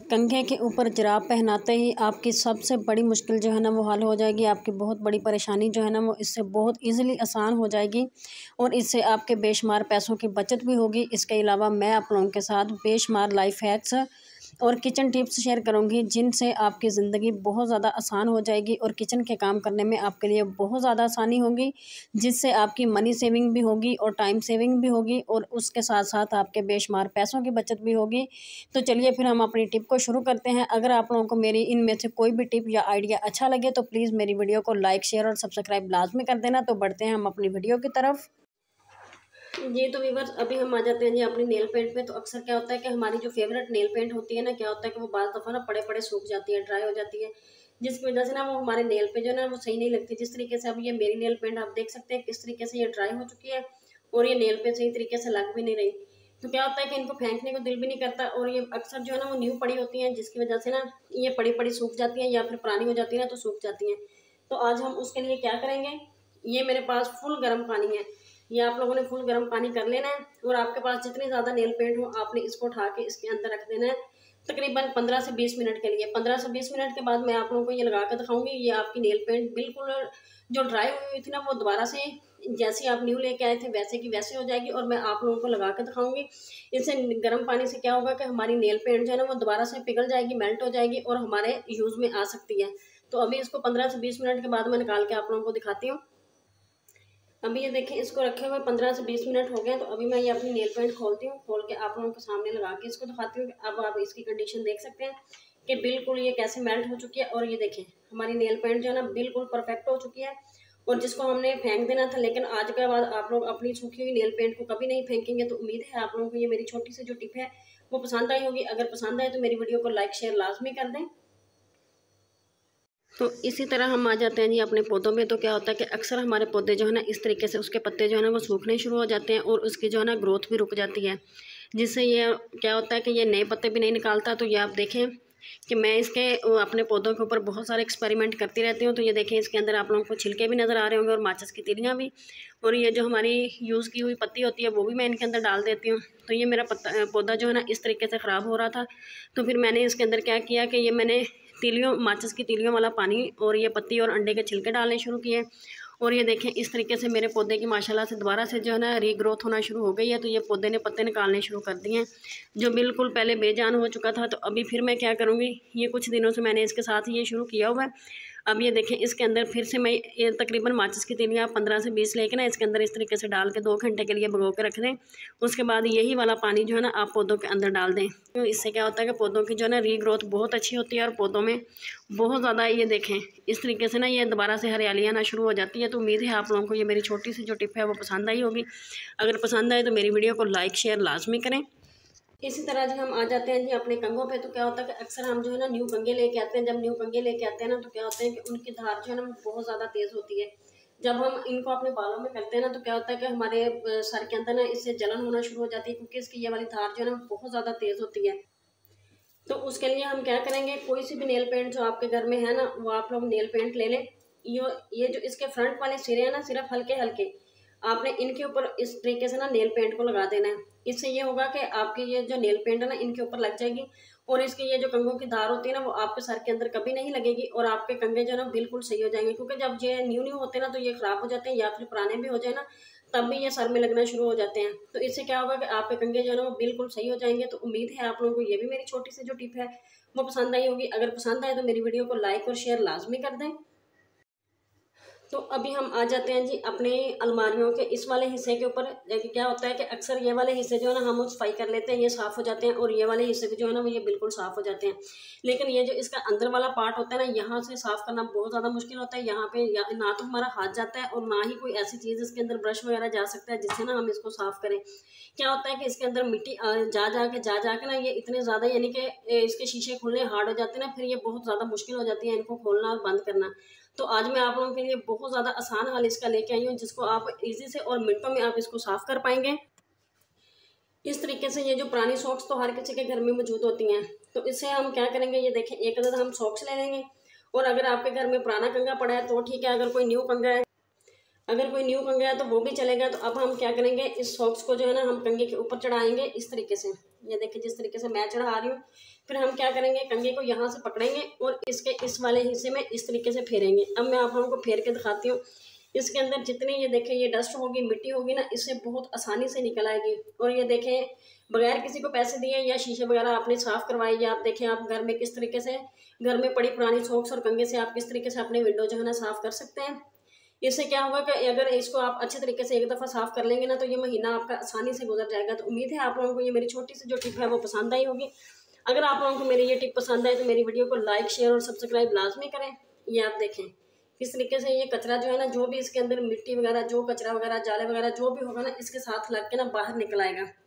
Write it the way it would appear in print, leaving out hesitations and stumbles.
कंघे के ऊपर जुराब पहनाते ही आपकी सबसे बड़ी मुश्किल जो है ना वो हल हो जाएगी। आपकी बहुत बड़ी परेशानी जो है ना वो इससे बहुत ईज़िली आसान हो जाएगी और इससे आपके बेशुमार पैसों की बचत भी होगी। इसके अलावा मैं आप लोगों के साथ बेशुमार लाइफ हैक्स और किचन टिप्स शेयर करूंगी जिनसे आपकी ज़िंदगी बहुत ज़्यादा आसान हो जाएगी और किचन के काम करने में आपके लिए बहुत ज़्यादा आसानी होगी, जिससे आपकी मनी सेविंग भी होगी और टाइम सेविंग भी होगी और उसके साथ साथ आपके बेशुमार पैसों की बचत भी होगी। तो चलिए फिर हम अपनी टिप को शुरू करते हैं। अगर आप लोगों को मेरी इनमें से कोई भी टिप या आइडिया अच्छा लगे तो प्लीज़ मेरी वीडियो को लाइक, शेयर और सब्सक्राइब लाजमी कर देना। तो बढ़ते हैं हम अपनी वीडियो की तरफ। जी तो व्यूअर्स, अभी हम आ जाते हैं जी अपनी नेल पेंट पे। तो अक्सर क्या होता है कि हमारी जो फेवरेट नेल पेंट होती है ना, क्या होता है कि वो बाज़ दफ़ा ना पड़े पड़े सूख जाती है, ड्राई हो जाती है, जिसकी वजह से ना वो हमारे नेल पे जो है ना वो सही नहीं लगती। जिस तरीके से अब ये मेरी नेल पेंट आप देख सकते हैं किस तरीके से ये ड्राई हो चुकी है और ये नेल पे सही तरीके से लग भी नहीं रही। तो क्या होता है कि इनको फेंकने को दिल भी नहीं करता और ये अक्सर जो है ना वो न्यू पड़ी होती हैं, जिसकी वजह से ना ये पड़ी पड़ी सूख जाती हैं या फिर पुरानी हो जाती है ना तो सूख जाती हैं। तो आज हम उसके लिए क्या करेंगे, ये मेरे पास फुल गर्म पानी है, ये आप लोगों ने फुल गर्म पानी कर लेना है और आपके पास जितनी ज़्यादा नेल पेंट हो आपने इसको उठा के इसके अंदर रख देना है तकरीबन 15 से 20 मिनट के लिए। 15 से 20 मिनट के बाद मैं आप लोगों को ये लगा कर दिखाऊंगी। ये आपकी नेल पेंट बिल्कुल जो ड्राई हुई थी ना वो दोबारा से जैसे आप न्यू लेके आए थे वैसे की वैसे हो जाएगी और मैं आप लोगों को लगा कर दिखाऊंगी। इससे गर्म पानी से क्या होगा कि हमारी नेल पेंट जो है ना वो दोबारा से पिघल जाएगी, मेल्ट हो जाएगी और हमारे यूज़ में आ सकती है। तो अभी इसको 15 से 20 मिनट के बाद मैं निकाल के आप लोगों को दिखाती हूँ। अभी ये देखें, इसको रखे हुए 15 से 20 मिनट हो गए। तो अभी मैं ये अपनी नेल पेंट खोलती हूँ, खोल के आप लोगों के सामने लगा के इसको दिखाती हूँ। अब आप इसकी कंडीशन देख सकते हैं कि बिल्कुल ये कैसे मेल्ट हो चुकी है और ये देखें हमारी नेल पेंट जो है ना बिल्कुल परफेक्ट हो चुकी है और जिसको हमने फेंक देना था। लेकिन आज के बाद आप लोग अपनी सूखी हुई नेल पेंट को कभी नहीं फेंकेंगे। तो उम्मीद है आप लोगों को ये मेरी छोटी सी जो टिप है वो पसंद आई होगी। अगर पसंद आए तो मेरी वीडियो को लाइक शेयर लाजमी कर दें। तो इसी तरह हम आ जाते हैं जी अपने पौधों में। तो क्या होता है कि अक्सर हमारे पौधे जो है ना इस तरीके से उसके पत्ते जो है ना वो सूखने शुरू हो जाते हैं और उसकी जो है ना ग्रोथ भी रुक जाती है, जिससे ये क्या होता है कि ये नए पत्ते भी नहीं निकालता। तो ये आप देखें कि मैं इसके अपने पौधों के ऊपर बहुत सारे एक्सपेरिमेंट करती रहती हूँ। तो ये देखें इसके अंदर आप लोगों को छिलके भी नज़र आ रहे होंगे और माचिस की तीलियाँ भी, और ये जो हमारी यूज़ की हुई पत्ती होती है वो भी मैं इनके अंदर डाल देती हूँ। तो ये मेरा पौधा जो है ना इस तरीके से ख़राब हो रहा था। तो फिर मैंने इसके अंदर क्या किया कि ये मैंने माचिस की तीलियों वाला पानी और ये पत्ती और अंडे के छिलके डालने शुरू किए और ये देखें इस तरीके से मेरे पौधे की माशाल्लाह से दोबारा से जो है ना रीग्रोथ होना शुरू हो गई है। तो ये पौधे ने पत्ते निकालने शुरू कर दिए हैं जो बिल्कुल पहले बेजान हो चुका था। तो अभी फिर मैं क्या करूँगी, ये कुछ दिनों से मैंने इसके साथ ये शुरू किया हुआ है। अब ये देखें इसके अंदर फिर से मैं ये तकरीबन माचिस की तीलियाँ 15 से 20 लेके ना इसके अंदर इस तरीके से डाल के 2 घंटे के लिए भिगो के रख दें। उसके बाद यही वाला पानी जो है ना आप पौधों के अंदर डाल दें। तो इससे क्या होता है कि पौधों की जो है ना रीग्रोथ बहुत अच्छी होती है और पौधों में बहुत ज़्यादा ये देखें इस तरीके से ना ये दोबारा से हरियाली आना शुरू हो जाती है। तो उम्मीद है आप लोगों को ये मेरी छोटी सी जो टिप है वो पसंद आई होगी। अगर पसंद आए तो मेरी वीडियो को लाइक शेयर लाजमी करें। इसी तरह जी हम आ जाते हैं जी अपने कंघों पे। तो क्या होता है कि अक्सर हम जो है ना न्यू कंघे लेके आते हैं। जब न्यू कंघे लेके आते हैं ना तो क्या होता है कि उनकी धार जो है ना बहुत ज़्यादा तेज़ होती है। जब हम इनको अपने बालों में करते हैं ना तो क्या होता है कि हमारे सर के अंदर ना इससे जलन होना शुरू हो जाती है, क्योंकि इसकी ये वाली धार जो है ना बहुत ज़्यादा तेज़ होती है। तो उसके लिए हम क्या करेंगे, कोई सी भी नेल पेंट जो आपके घर में है ना वो आप लोग नेल पेंट ले लें। ये जो इसके फ्रंट वाले सिरे हैं ना सिर्फ हल्के हल्के आपने इनके ऊपर इस तरीके से ना नेल पेंट को लगा देना है। इससे ये होगा कि आपकी ये जो नेल पेंट है ना इनके ऊपर लग जाएगी और इसकी ये जो कंघों की धार होती है ना वो आपके सर के अंदर कभी नहीं लगेगी और आपके कंघे जो है ना बिल्कुल सही हो जाएंगे। क्योंकि जब ये न्यू न्यू होते हैं ना तो ये खराब हो जाते हैं या फिर पुराने भी हो जाए ना तब भी ये सर में लगना शुरू हो जाते हैं। तो इससे क्या होगा कि आपके कंघे जो है ना वो बिल्कुल सही हो जाएंगे। तो उम्मीद है आप लोगों को ये भी मेरी छोटी सी जो टिप है वो पसंद आई होगी। अगर पसंद आए तो मेरी वीडियो को लाइक और शेयर लाजमी कर दें। तो अभी हम आ जाते हैं जी अपने अलमारियों के इस वाले हिस्से के ऊपर। क्या होता है कि अक्सर ये वाले हिस्से जो है ना हम सफाई कर लेते हैं, ये साफ़ हो जाते हैं और ये वाले हिस्से भी जो है ना वो ये बिल्कुल साफ़ हो जाते हैं। लेकिन ये जो इसका अंदर वाला पार्ट होता है ना यहाँ से साफ़ करना बहुत ज़्यादा मुश्किल होता है। यहाँ पे ना तो हमारा हाथ जाता है और ना ही कोई ऐसी चीज़ इसके अंदर ब्रश वगैरह जा सकता है जिससे ना हम इसको साफ़ करें। क्या होता है कि इसके अंदर मिट्टी जा के ना ये इतने ज़्यादा यानी कि इसके शीशे खुलने हार्ड हो जाते हैं ना, फिर ये बहुत ज़्यादा मुश्किल हो जाती है इनको खोलना और बंद करना। तो आज मैं आप लोगों के लिए बहुत ज़्यादा आसान हल इसका लेके आई हूँ जिसको आप इजी से और मिनटों में आप इसको साफ़ कर पाएंगे। इस तरीके से ये जो पुरानी सॉक्स तो हर किसी के घर में मौजूद होती हैं। तो इससे हम क्या करेंगे, ये देखें एक अदद हम सॉक्स ले लेंगे और अगर आपके घर में पुराना कंघा पड़ा है तो ठीक है, अगर कोई न्यू कंघा है तो वो भी चलेगा। तो अब हम क्या करेंगे, इस सॉक्स को जो है ना हम कंघे के ऊपर चढ़ाएंगे इस तरीके से। ये देखिए जिस तरीके से मैं चढ़ा रही हूँ। फिर हम क्या करेंगे, कंघे को यहाँ से पकड़ेंगे और इसके इस वाले हिस्से में इस तरीके से फेरेंगे। अब मैं आप लोगों को फेर के दिखाती हूँ। इसके अंदर जितनी ये देखें ये डस्ट होगी, मिट्टी होगी ना, इससे बहुत आसानी से निकल आएगी। और ये देखें बगैर किसी को पैसे दिए या शीशे वगैरह आपने साफ़ करवाई, या आप देखें आप घर में किस तरीके से घर में पड़ी पुरानी सॉक्स और कंघे से आप किस तरीके से अपने विंडो जो है ना साफ़ कर सकते हैं। इससे क्या होगा कि अगर इसको आप अच्छे तरीके से एक दफ़ा साफ़ कर लेंगे ना, तो ये महीना आपका आसानी से गुजर जाएगा। तो उम्मीद है आप लोगों को ये मेरी छोटी सी जो टिप है वो पसंद आई होगी। अगर आप लोगों को मेरी ये टिप पसंद आए तो मेरी वीडियो को लाइक, शेयर और सब्सक्राइब लाजमी करें। ये आप देखें किस तरीके से ये कचरा जो है ना, जो भी इसके अंदर मिट्टी वगैरह, जो कचरा वगैरह, जाले वगैरह जो भी होगा ना, इसके साथ लग के ना बाहर निकल आएगा।